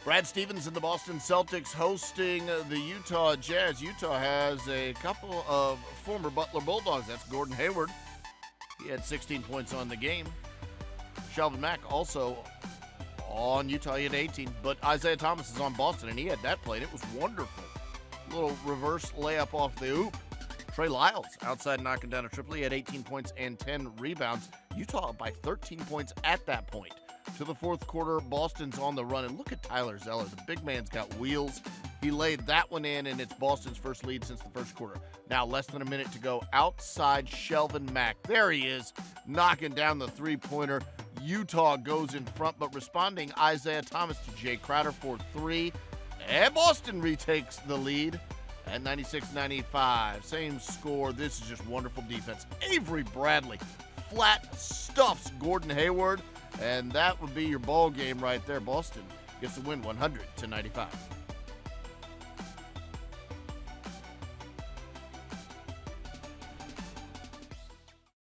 Brad Stevens and the Boston Celtics hosting the Utah Jazz. Utah has a couple of former Butler Bulldogs. That's Gordon Hayward. He had 16 points on the game. Shelvin Mack also on Utah. He had 18. But Isaiah Thomas is on Boston, and he had that play. It was wonderful. Little reverse layup off the hoop. Trey Lyles outside knocking down a triple. He had 18 points and 10 rebounds. Utah by 13 points at that point. To the fourth quarter, Boston's on the run. And look at Tyler Zeller. The big man's got wheels. He laid that one in, and it's Boston's first lead since the first quarter. Now, less than a minute to go. Outside Shelvin Mack. There he is, knocking down the three-pointer. Utah goes in front, but responding, Isaiah Thomas to Jae Crowder for three. And Boston retakes the lead at 96-95. Same score. This is just wonderful defense. Avery Bradley flat stuffs Gordon Hayward. And that would be your ball game right there. Boston gets the win 100-95.